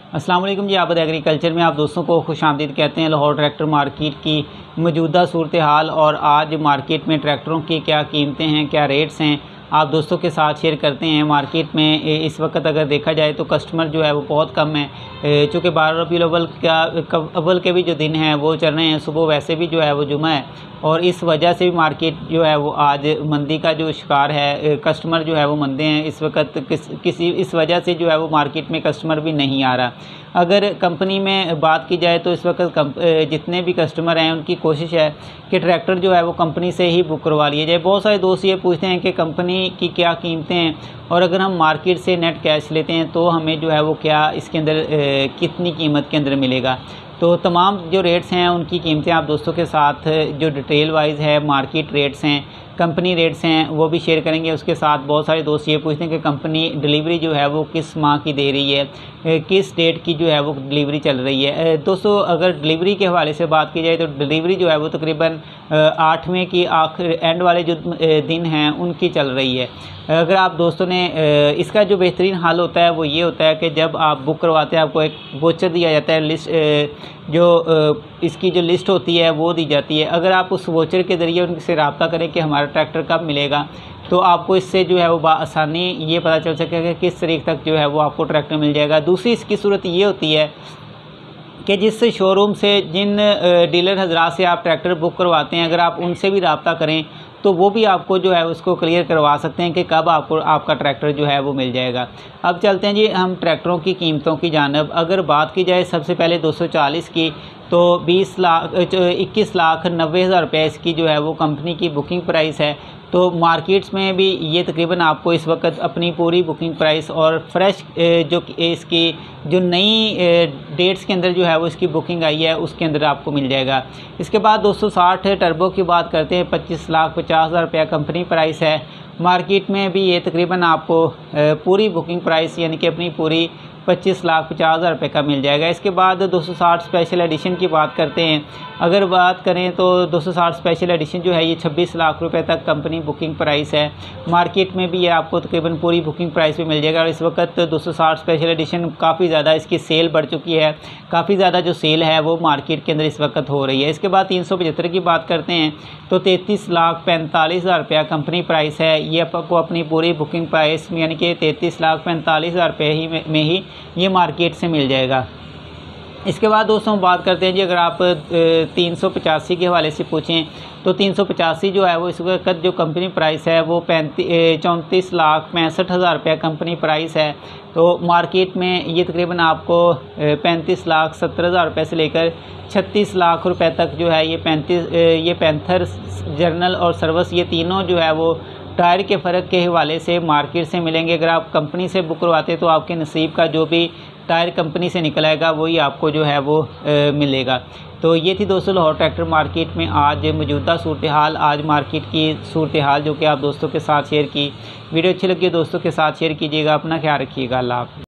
अस्सलाम वालेकुम जी। आबद एग्रीकल्चर में आप दोस्तों को खुशामदीद कहते हैं। लाहौर ट्रैक्टर मार्केट की मौजूदा सूरत हाल और आज मार्केट में ट्रैक्टरों की क्या कीमतें हैं, क्या रेट्स हैं, आप दोस्तों के साथ शेयर करते हैं। मार्केट में इस वक्त अगर देखा जाए तो कस्टमर जो है वो बहुत कम है, चूँकि 12 रबीउल अव्वल के भी जो दिन हैं वो चल रहे हैं। सुबह वैसे भी जो है वो जुमा है और इस वजह से भी मार्केट जो है वो आज मंदी का जो शिकार है। कस्टमर जो है वो मंदे हैं इस वक्त, किसी इस वजह से जो है वो मार्केट में कस्टमर भी नहीं आ रहा। अगर कंपनी में बात की जाए तो इस वक्त जितने भी कस्टमर हैं उनकी कोशिश है कि ट्रैक्टर जो है वो कंपनी से ही बुक करवा लिए जाए। बहुत सारे दोस्त ये पूछते हैं कि कंपनी की क्या कीमतें हैं और अगर हम मार्केट से नेट कैश लेते हैं तो हमें जो है वो क्या इसके अंदर कितनी कीमत के अंदर मिलेगा। तो तमाम जो रेट्स हैं उनकी कीमतें आप दोस्तों के साथ जो डिटेल वाइज है, मार्केट रेट्स हैं, कंपनी रेट्स हैं, वो भी शेयर करेंगे। उसके साथ बहुत सारे दोस्त ये पूछते हैं कि कंपनी डिलीवरी जो है वो किस माह की दे रही है, किस डेट की जो है वो डिलीवरी चल रही है। दोस्तों अगर डिलीवरी के हवाले से बात की जाए तो डिलीवरी जो है वो तकरीबन 8वें की आखिर एंड वाले जो दिन हैं उनकी चल रही है। अगर आप दोस्तों ने इसका जो बेहतरीन हल होता है वो ये होता है कि जब आप बुक करवाते हैं आपको एक वोचर दिया जाता है, लिस्ट इसकी जो लिस्ट होती है वो दी जाती है। अगर आप उस वोचर के ज़रिए उनसे रब्ता करें कि हमारा ट्रैक्टर कब मिलेगा तो आपको इससे जो है वो आसानी ये पता चल सकेगा कि किस तारीख तक जो है वो आपको ट्रैक्टर मिल जाएगा। दूसरी इसकी सूरत ये होती है कि जिस शोरूम से, जिन डीलर हजरात से आप ट्रैक्टर बुक करवाते हैं, अगर आप उनसे भी रब्ता करें तो वो भी आपको जो है उसको क्लियर करवा सकते हैं कि कब आपको आपका ट्रैक्टर जो है वो मिल जाएगा। अब चलते हैं जी हम ट्रैक्टरों की कीमतों की जानिब। अगर बात की जाए सबसे पहले 240 की तो 21,90,000 रुपये इसकी जो है वो कंपनी की बुकिंग प्राइस है। तो मार्केट्स में भी ये तकरीबन आपको इस वक्त अपनी पूरी बुकिंग प्राइस और फ्रेश जो इसकी जो नई डेट्स के अंदर जो है वो इसकी बुकिंग आई है उसके अंदर आपको मिल जाएगा। इसके बाद 260 टर्बो की बात करते हैं, 25,50,000 रुपया कंपनी प्राइस है। मार्केट में भी ये तकरीबन आपको पूरी बुकिंग प्राइस यानी कि अपनी पूरी 25,50,000 रुपये का मिल जाएगा। इसके बाद 260 स्पेशल एडिशन की बात करते हैं। अगर बात करें तो 260 स्पेशल एडिशन जो है ये 26 लाख रुपए तक कंपनी बुकिंग प्राइस है। मार्केट में भी ये आपको तकरीबन पूरी बुकिंग प्राइस पे मिल जाएगा और इस वक्त 260 स्पेशल एडिशन काफ़ी ज़्यादा इसकी सेल बढ़ चुकी है। काफ़ी ज़्यादा जो सेल है वो मार्केट के अंदर इस वक्त हो रही है। इसके बाद 375 की बात करते हैं तो 33,45,000 रुपया कंपनी प्राइस है। ये आपको अपनी पूरी बुकिंग प्राइस यानी कि 33,45,000 रुपये में ही ये मार्केट से मिल जाएगा। इसके बाद दोस्तों बात करते हैं जी अगर आप 385 के हवाले से पूछें तो 385 जो है वो इस वक्त जो कंपनी प्राइस है वो 34,65,000 रुपया कंपनी प्राइस है। तो मार्केट में ये तकरीबन आपको 35,70,000 रुपये से लेकर 36 लाख रुपए तक जो है ये पैंथर, जर्नल और सर्विस ये तीनों जो है वो टायर के फ़र्क के हवाले से मार्केट से मिलेंगे। अगर आप कंपनी से बुक करवाते तो आपके नसीब का जो भी टायर कंपनी से निकल आएगा वही आपको जो है वो मिलेगा। तो ये थी दोस्तों लाहौर ट्रैक्टर मार्केट में आज मौजूदा सूरत हाल, आज मार्केट की सूरत हाल जो कि आप दोस्तों के साथ शेयर की। वीडियो अच्छी लगी दोस्तों के साथ शेयर कीजिएगा। अपना ख्याल रखिएगा। अल्लाह हाफ़िज़।